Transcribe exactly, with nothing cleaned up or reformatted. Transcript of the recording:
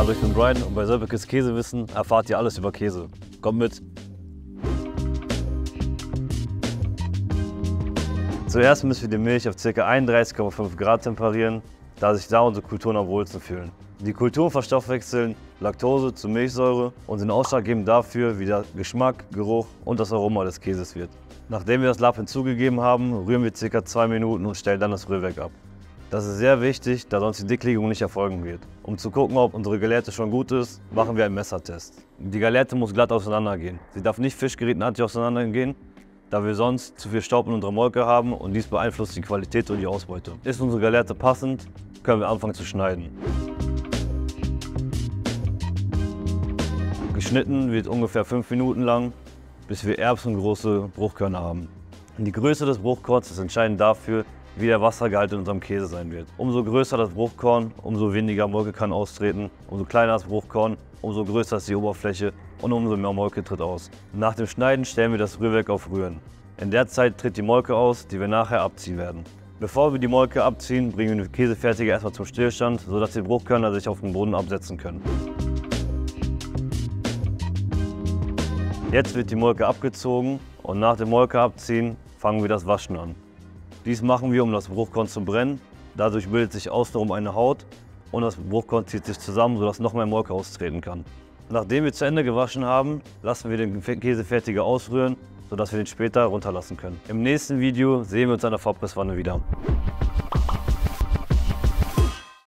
Hallo, ich bin Brian und bei Sörbekes Käsewissen erfahrt ihr alles über Käse. Kommt mit! Zuerst müssen wir die Milch auf ca. einunddreißig Komma fünf Grad temperieren, da sich da unsere Kulturen am wohlsten fühlen. Die Kulturen verstoffwechseln Laktose zu Milchsäure und sind ausschlaggebend dafür, wie der Geschmack, Geruch und das Aroma des Käses wird. Nachdem wir das Lab hinzugegeben haben, rühren wir ca. zwei Minuten und stellen dann das Rührwerk ab. Das ist sehr wichtig, da sonst die Dicklegung nicht erfolgen wird. Um zu gucken, ob unsere Galette schon gut ist, machen wir einen Messertest. Die Galette muss glatt auseinandergehen. Sie darf nicht fischgrätenartig auseinandergehen, da wir sonst zu viel Staub in unserer Molke haben und dies beeinflusst die Qualität und die Ausbeute. Ist unsere Galette passend, können wir anfangen zu schneiden. Geschnitten wird ungefähr fünf Minuten lang, bis wir erbsengroße Bruchkörner haben. Die Größe des Bruchkorns ist entscheidend dafür, wie der Wassergehalt in unserem Käse sein wird. Umso größer das Bruchkorn, umso weniger Molke kann austreten. Umso kleiner das Bruchkorn, umso größer ist die Oberfläche und umso mehr Molke tritt aus. Nach dem Schneiden stellen wir das Rührwerk auf Rühren. In der Zeit tritt die Molke aus, die wir nachher abziehen werden. Bevor wir die Molke abziehen, bringen wir den Käsefertiger erstmal zum Stillstand, sodass die Bruchkörner sich auf den Boden absetzen können. Jetzt wird die Molke abgezogen und nach dem Molke abziehen fangen wir das Waschen an. Dies machen wir, um das Bruchkorn zu brennen. Dadurch bildet sich außenrum eine Haut und das Bruchkorn zieht sich zusammen, sodass noch mehr Molke austreten kann. Nachdem wir zu Ende gewaschen haben, lassen wir den Käsefertiger ausrühren, sodass wir den später runterlassen können. Im nächsten Video sehen wir uns an der Vorpresswanne wieder.